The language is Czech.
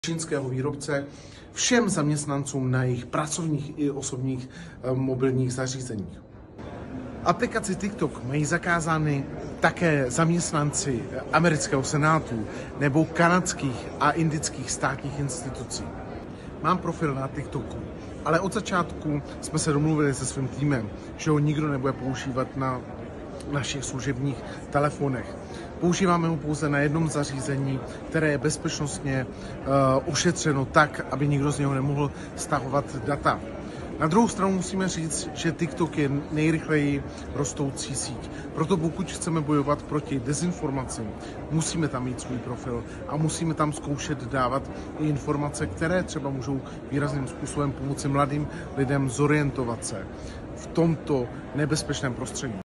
čínského výrobce všem zaměstnancům na jejich pracovních i osobních mobilních zařízeních. Aplikaci TikTok mají zakázány také zaměstnanci amerického senátu nebo kanadských a indických státních institucí. Mám profil na TikToku, ale od začátku jsme se domluvili se svým týmem, že ho nikdo nebude používat na našich služebních telefonech. Používáme ho pouze na jednom zařízení, které je bezpečnostně ošetřeno tak, aby nikdo z něho nemohl stahovat data. Na druhou stranu musíme říct, že TikTok je nejrychleji rostoucí síť. Proto pokud chceme bojovat proti dezinformacím, musíme tam mít svůj profil a musíme tam zkoušet dávat i informace, které třeba můžou výrazným způsobem pomoci mladým lidem zorientovat se v tomto nebezpečném prostředí.